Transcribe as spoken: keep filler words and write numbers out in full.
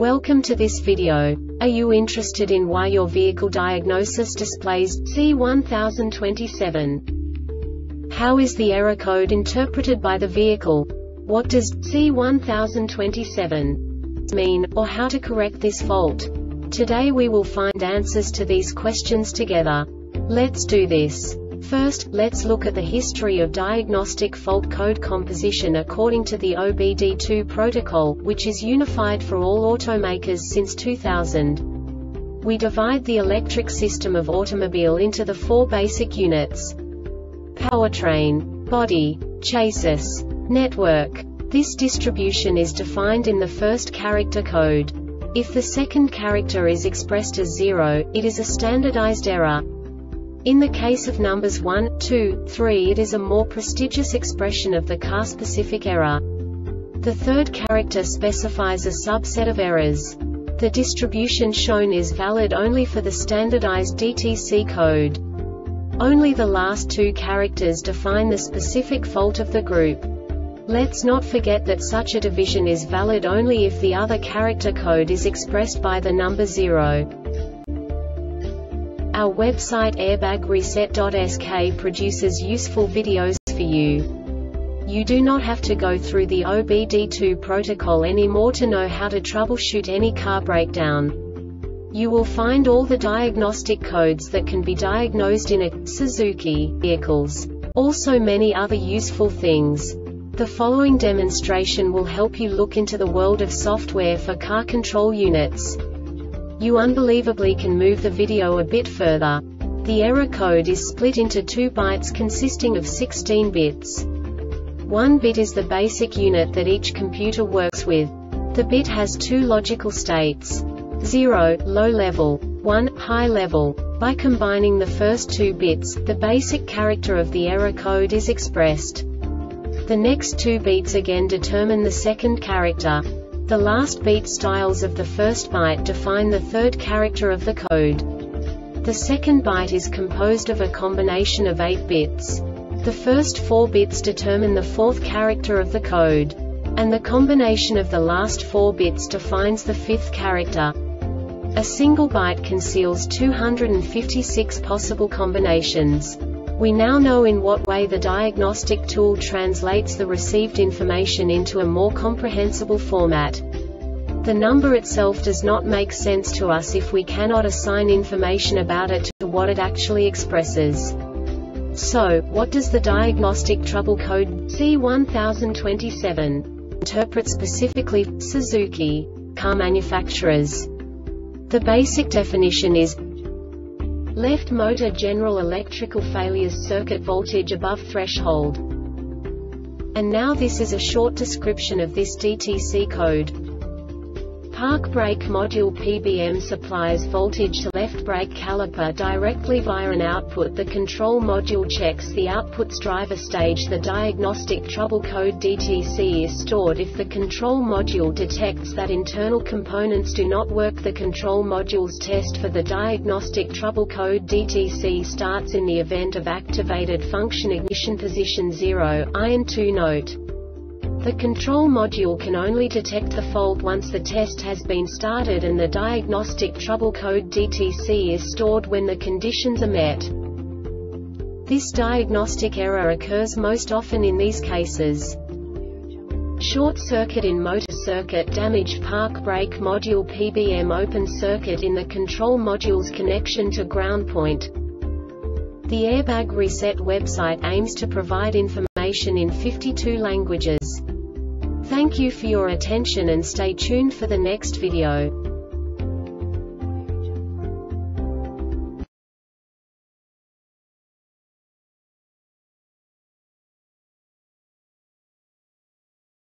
Welcome to this video. Are you interested in why your vehicle diagnosis displays C one thousand twenty-seven? How is the error code interpreted by the vehicle? What does C one thousand twenty-seven mean, or how to correct this fault? Today we will find answers to these questions together. Let's do this. First, let's look at the history of diagnostic fault code composition according to the O B D two protocol, which is unified for all automakers since two thousand. We divide the electric system of automobile into the four basic units: powertrain, body, chassis, network. This distribution is defined in the first character code. If the second character is expressed as zero, it is a standardized error. In the case of numbers one, two, three, it is a more prestigious expression of the car-specific error. The third character specifies a subset of errors. The distribution shown is valid only for the standardized D T C code. Only the last two characters define the specific fault of the group. Let's not forget that such a division is valid only if the other character code is expressed by the number zero. Our website airbag reset dot S K produces useful videos for you. You do not have to go through the O B D two protocol anymore to know how to troubleshoot any car breakdown. You will find all the diagnostic codes that can be diagnosed in a Suzuki vehicles. Also many other useful things. The following demonstration will help you look into the world of software for car control units. You unbelievably can move the video a bit further. The error code is split into two bytes consisting of sixteen bits. One bit is the basic unit that each computer works with. The bit has two logical states: zero, low level, one, high level. By combining the first two bits, the basic character of the error code is expressed. The next two beats again determine the second character. The last beat styles of the first byte define the third character of the code. The second byte is composed of a combination of eight bits. The first four bits determine the fourth character of the code. And the combination of the last four bits defines the fifth character. A single byte conceals two hundred fifty-six possible combinations. We now know in what way the diagnostic tool translates the received information into a more comprehensible format. The number itself does not make sense to us if we cannot assign information about it to what it actually expresses. So, what does the diagnostic trouble code C one thousand twenty-seven interpret specifically for Suzuki car manufacturers? The basic definition is left motor general electrical failures circuit voltage above threshold. And now this is a short description of this D T C code. Park brake module P B M supplies voltage to left brake caliper directly via an output. The control module checks the output's driver stage. The diagnostic trouble code D T C is stored if the control module detects that internal components do not work. The control module's test for the diagnostic trouble code D T C starts in the event of activated function ignition position zero, I N two note. The control module can only detect the fault once the test has been started, and the diagnostic trouble code D T C is stored when the conditions are met. This diagnostic error occurs most often in these cases: short circuit in motor circuit, damaged park brake module P B M, open circuit in the control module's connection to ground point. The Airbag Reset website aims to provide information in fifty-two languages. Thank you for your attention and stay tuned for the next video.